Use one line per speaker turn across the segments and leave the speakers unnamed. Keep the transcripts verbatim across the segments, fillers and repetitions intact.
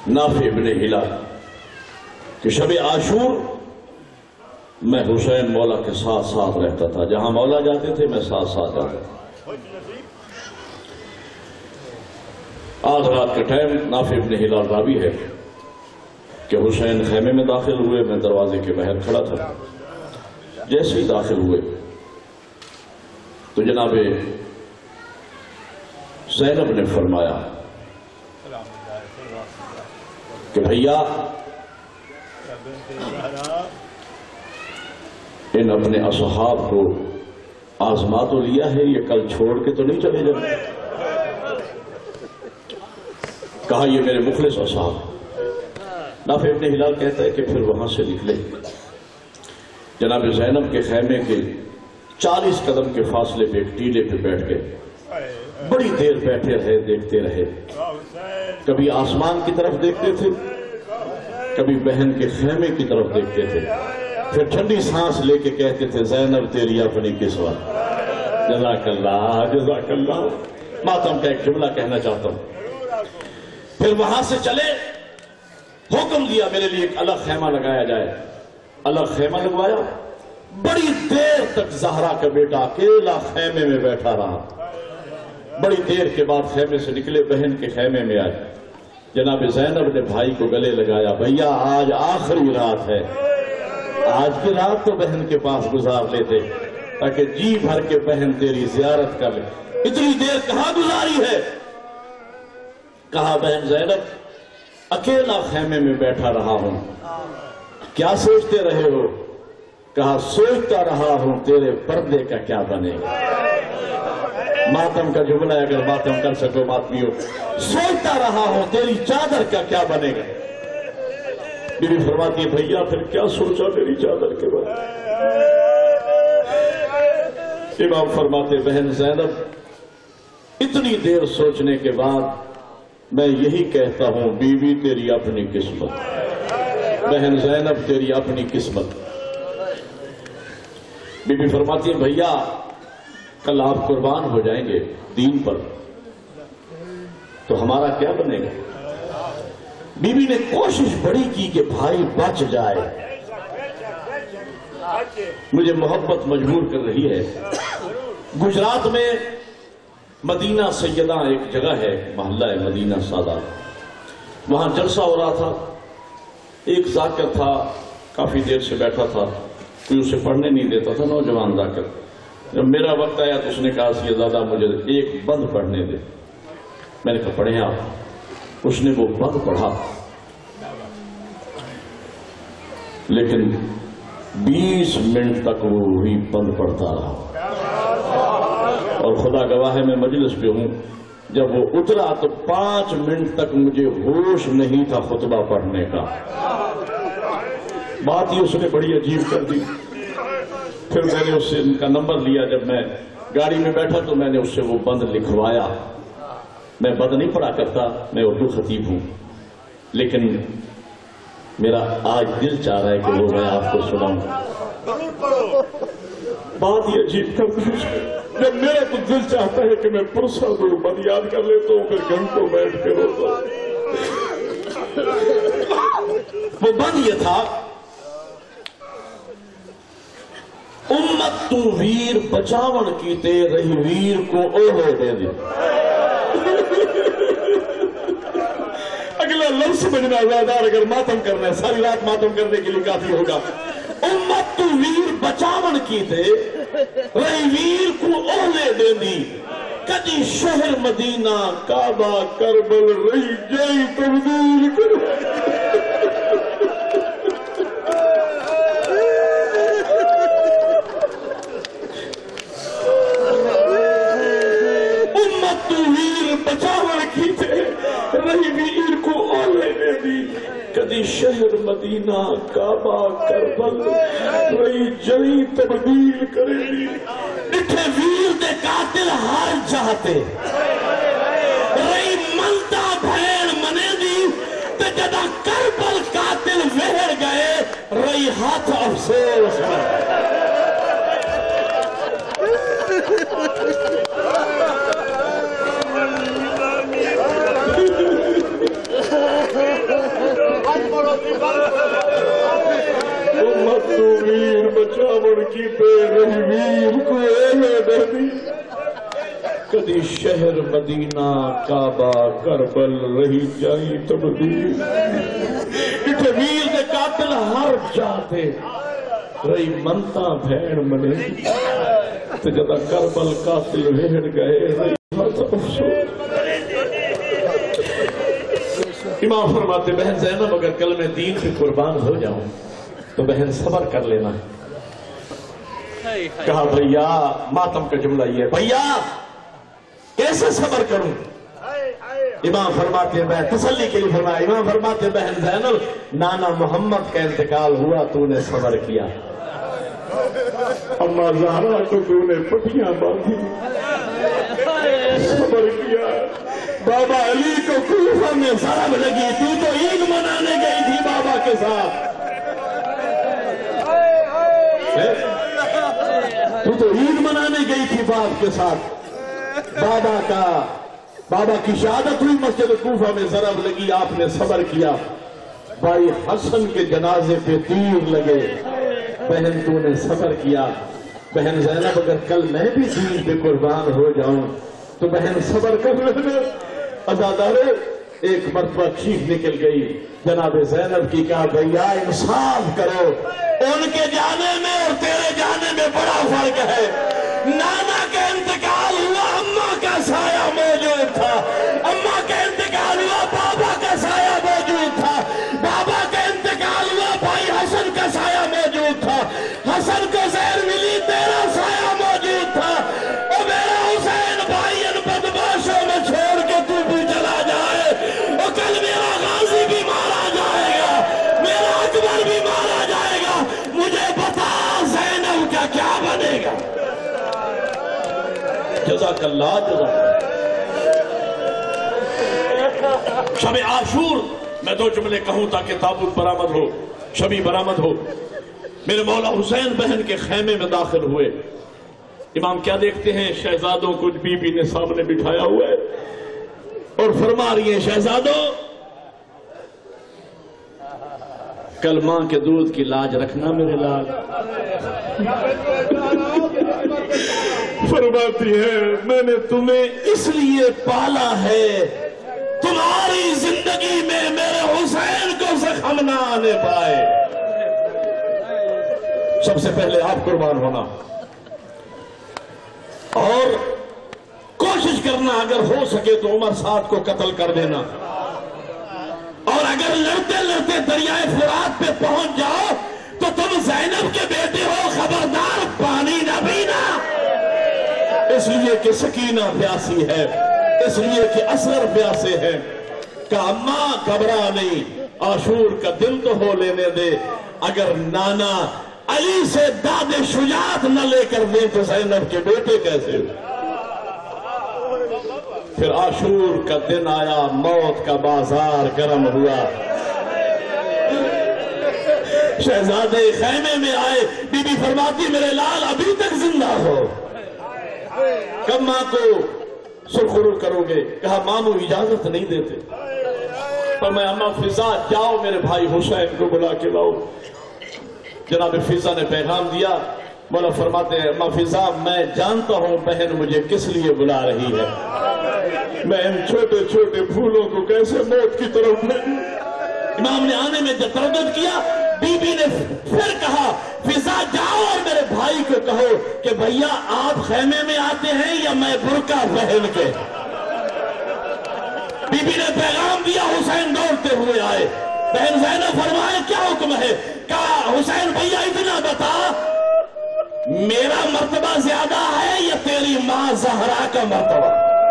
نافع ابن ہلال کہ شب عاشور میں حسین مولا کے ساتھ ساتھ رہتا تھا، جہاں مولا جاتے تھے میں ساتھ ساتھ جاتا تھا۔ آج رات کے ٹائم نافع ابن ہلال راوی ہے کہ حسین خیمے میں داخل ہوئے، میں دروازے کے باہر کھڑا تھا۔ جیسے ہی داخل ہوئے تو جناب زینب نے فرمایا کہ بھیا ان اپنے اصحاب کو آزما تو لیا ہے، یہ کل چھوڑ کے تو نہیں چلے جائیں؟ کہا یہ میرے مخلص اصحاب۔ نافع ابن ہلال کہتا ہے کہ پھر وہاں سے نکلے، جناب زینب کے خیمے کے چالیس قدم کے فاصلے پہ ایک ٹیلے پہ بیٹھ گئے، بڑی دیر بیٹھے رہے، دیکھتے رہے۔ کبھی آسمان کی طرف دیکھتے تھے، کبھی بہن کے خیمے کی طرف دیکھتے تھے، پھر ٹھنڈی سانس لے کے کہتے تھے زینب تیری اپنی قسمت، جزاک اللہ جزاک اللہ۔ ماتم کا ایک جملہ کہنا چاہتا ہوں۔ پھر وہاں سے چلے، حکم دیا میرے لیے ایک الگ خیمہ لگایا جائے، الگ خیمہ لگوایا۔ بڑی دیر تک زہرا کا بیٹا اکیلا خیمے میں بیٹھا رہا۔ بڑی دیر کے بعد خیمے سے نکلے، بہن کے خیمے میں آئے۔ جناب زینب نے بھائی کو گلے لگایا، بھیا آج آخری رات ہے، آج کی رات تو بہن کے پاس گزار لیتے تاکہ جی بھر کے بہن تیری زیارت کر لے۔ اتنی دیر کہاں گزاری ہے؟ کہا بہن زینب اکیلا خیمے میں بیٹھا رہا ہوں، کیا سوچتے رہے ہو؟ کہا سوچتا رہا ہوں تیرے پردے کا کیا بنے گا۔ ماتم کا جملہ ہے، اگر ماتم کر سکو ماتمیوں، سوچتا رہا ہوں تیری چادر کا کیا بنے گا۔ بی بی فرماتی ہے بھیا پھر کیا سوچا میری چادر کے بارے؟ امام فرماتے بہن زینب اتنی دیر سوچنے کے بعد میں یہی کہتا ہوں بیوی تیری اپنی قسمت، بہن زینب تیری اپنی قسمت۔ بی بی فرماتی ہے بھیا کل آپ قربان ہو جائیں گے دین پر، تو ہمارا کیا بنے گا؟ بی بی نے کوشش بڑی کی کہ بھائی بچ جائے۔ مجھے محبت مجبور کر رہی ہے، گجرات میں مدینہ سیدہ ایک جگہ ہے، محلہ ہے مدینہ سادہ، وہاں جلسہ ہو رہا تھا۔ ایک ذاکر تھا، کافی دیر سے بیٹھا تھا، کوئی اسے پڑھنے نہیں دیتا تھا، نوجوان ذاکر۔ جب میرا وقت آیا تو اس نے کہا سی زیادہ مجھے ایک بند پڑھنے دے۔ میں نے کہا پڑھیں آپ۔ اس نے وہ بند پڑھا، لیکن بیس منٹ تک وہ وہی بند پڑھتا رہا، اور خدا گواہ ہے میں مجلس پہ ہوں، جب وہ اترا تو پانچ منٹ تک مجھے ہوش نہیں تھا خطبہ پڑھنے کا۔ بات ہی اس نے بڑی عجیب کر دی۔ پھر میں نے اس سے ان کا نمبر لیا، جب میں گاڑی میں بیٹھا تو میں نے اس سے وہ بند لکھوایا۔ میں بند نہیں پڑھا کرتا، میں اردو خطیب ہوں، لیکن میرا آج دل چاہ رہا ہے کہ وہ میں آپ کو سناؤں۔ بات ہی عجیب کر دی، جب میرا تو دل چاہتا ہے کہ میں پرسہ دوں، بند یاد کر لیتا ہوں، پھر گھنٹوں بیٹھ کے روتا ہوں۔ وہ بند یہ تھا، امت تو ویر بچاون کیتے رہی ویر کو اوہے دے دے۔ اگلا لفظ سمجھنا زیادہ، اگر ماتم کرنا ہے ساری رات ماتم کرنے کے لیے کافی ہوگا۔ امت تو ویر بچاون کیتے رہی ویر کو اوہے دے دی، کدی شہر مدینہ کعبہ کربل رہی جائی تبدیل کر۔ رہی ویر کو اولے دے دی، کدی شہر مدینہ کعبہ کربل رہی جئی تبدیل کرے دی۔ ڈٹھے ویر دے قاتل ہار جاتے، رہی منتا بھیڑ منے دی، تے جدا کربل قاتل وہر گئے، رہی ہاتھ افسوس میں۔ کدی شہر مدینہ کعبہ کربل رہی جائی تبدیل اٹھے ویر دے قاتل ہر جاتے رہی منتا بھین منے تو جدا کربل قاتل ویڑ گئے رہی ہاتھ افسوس۔ امام فرماتے بہن زینب اگر کل میں دین پہ قربان ہو جاؤں تو بہن صبر کر لینا۔ کہا بھیا ماتم کا جملہ یہ ہے، بھیا کیسے صبر کروں؟ امام فرماتے ہیں تسلی کے لیے فرمایا، امام فرماتے ہیں بہن زینب نانا محمد کا انتقال ہوا تو نے صبر کیا، اما زہرا کو تو نے پٹیاں باندھی صبر کیا، بابا علی کو کوفہ میں ضرب لگی تو تو عید منانے گئی تھی بابا کے ساتھ، تو تو عید منانے گئی تھی باپ کے ساتھ، بابا کا بابا کی شہادت ہوئی مسجد کوفہ میں ضرب لگی، آپ نے صبر کیا، بھائی حسن کے جنازے پہ تیر لگے، بہن تو نے صبر کیا۔ بہن زینب اگر کل میں بھی دین پہ قربان ہو جاؤں تو بہن صبر کر لینے۔ عزادارے ایک مرتبہ چیخ نکل گئی جناب زینب کی، کہا بھیا انصاف کرو، ان کے جانے میں اور تیرے جانے میں بڑا فرق ہے، نانا کا انتقال ہوا اماں کا سایہ موجود تھا، اماں کا انتقال ہوا بابا کا سایہ موجود تھا، بابا کا انتقال ہوا بھائی حسن کا سایہ موجود تھا، حسن کو زہر ملی تیرا سایہ موجود تھا، اور میرا حسین بھائی ان بدماشوں میں چھوڑ کے تو بھی چلا جائے، اور کل میرا غازی بھی مارا جائے گا، میرا اکبر بھی مارا جائے گا، مجھے بتا زینب کا کیا بنے گا؟ جزاک اللہ جزاک اللہ۔ شب عاشور میں دو جملے کہوں تاکہ تابوت برآمد ہو، شبی برآمد ہو۔ میرے مولا حسین بہن کے خیمے میں داخل ہوئے، امام کیا دیکھتے ہیں؟ شہزادوں کو بی بی نے سامنے بٹھایا ہوا ہے اور فرما رہی ہیں شہزادوں کل ماں کے دودھ کی لاج رکھنا میرے لال۔ فرماتی ہے میں نے تمہیں اس لیے پالا ہے تمہاری زندگی میں میرے حسین کو زخم نہ آنے پائے، سب سے پہلے آپ قربان ہونا اور کوشش کرنا اگر ہو سکے تو عمر سعد کو قتل کر دینا، اور اگر لڑتے لڑتے دریائے فرات پہ پہنچ جاؤ تو تم زینب کے بیٹے ہو، خبردار پانی نہ پینا، اس لیے کہ سکینہ پیاسی ہے، اس لیے کہ اصغر پیاسے ہیں۔ کہ اماں گھبرا نہیں، عاشور کا دن تو ہو لینے دے، اگر نانا علی سے داد شجاعت نہ لے کر دیں تو زینب کے بیٹے کیسے؟ پھر عاشور کا دن آیا، موت کا بازار گرم ہوا، شہزادے خیمے میں آئے، بی بی فرماتی میرے لال ابھی تک زندہ ہو، کب ماں کو سرخرو کرو گے؟ کہا مامو اجازت نہیں دیتے، پر میں اماں فضا جاؤ میرے بھائی حسین کو بلا کے لاؤ۔ جناب فضا نے پیغام دیا، مولا فرماتے ہیں اماں فضا میں جانتا ہوں بہن مجھے کس لیے بلا رہی ہے، میں ان چھوٹے چھوٹے پھولوں کو کیسے موت کی طرف بھیجوں؟ امام نے آنے میں تردد کیا، بی بی نے پھر کہا فضا جاؤ اور میرے بھائی کو کہو کہ بھیا آپ خیمے میں آتے ہیں یا میں برقع پہن کے؟ بی بی نے پیغام دیا، حسین دوڑتے ہوئے آئے، بہن زینب فرمائے کیا حکم ہے؟ کہا حسین بھیا اتنا بتا میرا مرتبہ زیادہ ہے یا تیری ماں زہرا کا مرتبہ؟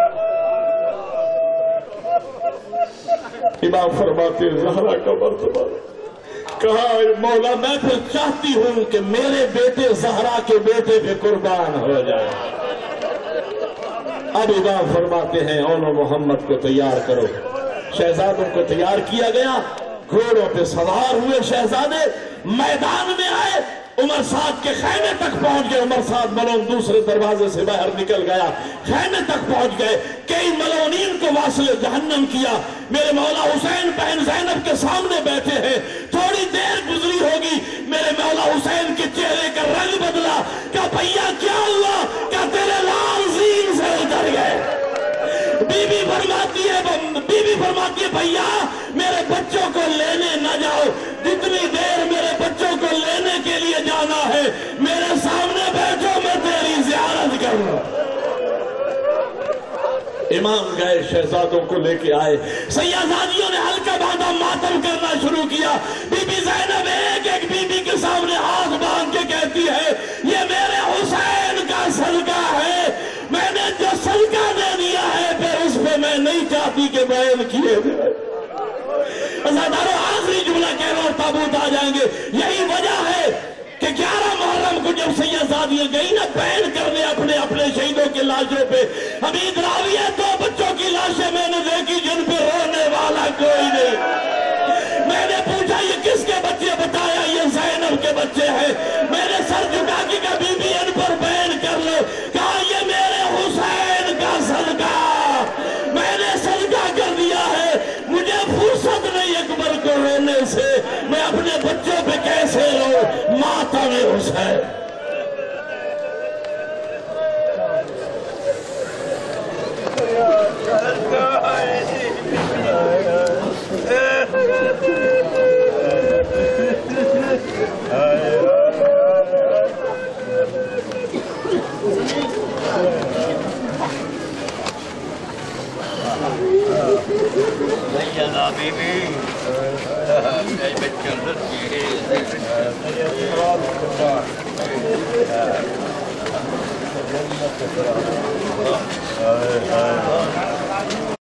امام فرماتے زہرا کا مرتبہ۔ کہا مولا میں پھر چاہتی ہوں کہ میرے بیٹے زہرا کے بیٹے پہ قربان ہو جائے۔ اب امام فرماتے ہیں اونو محمد کو تیار کرو، شہزادوں کو تیار کیا گیا، گھوڑوں پہ سوار ہوئے شہزادے، میدان میں آئے، عمر سعد کے خیمے تک پہنچ گئے، عمر سعد ملون دوسرے دروازے سے باہر نکل گیا، خیمے تک پہنچ گئے، کئی ملونین کو واصل جہنم کیا، میرے مولا حسین بہن زینب کے سامنے بیٹھے ہیں، تھوڑی دیر گزری ہوگی، میرے مولا حسین کے چہرے کا رنگ بدلا، کہا بھیا کیا ہوا؟ کہا تیرے لال زین سے اتر گئے۔ بی بی فرماتی ہے بی بی فرماتی ہے بھیا میرے بچوں کو لینے نہ جاؤ، جتنی دیر میرے بچوں کو لینے کے لیے جانا ہے میرے سامنے بیٹھو، میں تیری زیارت کروں۔ امام گئے، شہزادوں کو لے کے آئے، سیدزادیوں نے حلقہ باندھا، ماتم کرنا شروع کیا۔ بی بی زینب ایک ایک بی بی کے سامنے ہاتھ باندھ کے کہتی ہے یہ میرے حسین کا صدقہ ہے، میں نے جو صدقہ دے دیا ہے پھر اس پہ میں نہیں چاہتی کہ بیان کیے جائے۔ عزاداروں آخری جملہ کہہ رہا اور تابوت آ جائیں گے۔ یہی وجہ ہے کہ گیارہ محرم کو جب سیدزادیاں گئی نا بیان کرنے اپنے اپنے شہیدوں کی لاشوں پہ، حمید راوی ہے دو بچوں کی لاشیں میں نے دیکھی جن پہ رونے والا کوئی نہیں۔ میں نے پوچھا یہ کس کے بچے؟ بتایا یہ زینب کے بچے ہیں۔ میں نے سر جھکا کے کہا بی بی ان پر بیان کر لو، کہا یہ میرے حسین کا صدقہ، میں نے صدقہ کر دیا ہے، مجھے فرصت نہیں اکبر کو رونے سے، میں اپنے بچوں پہ کیسے رو؟ ماتم حسین۔
سیدہ بی بی بچوں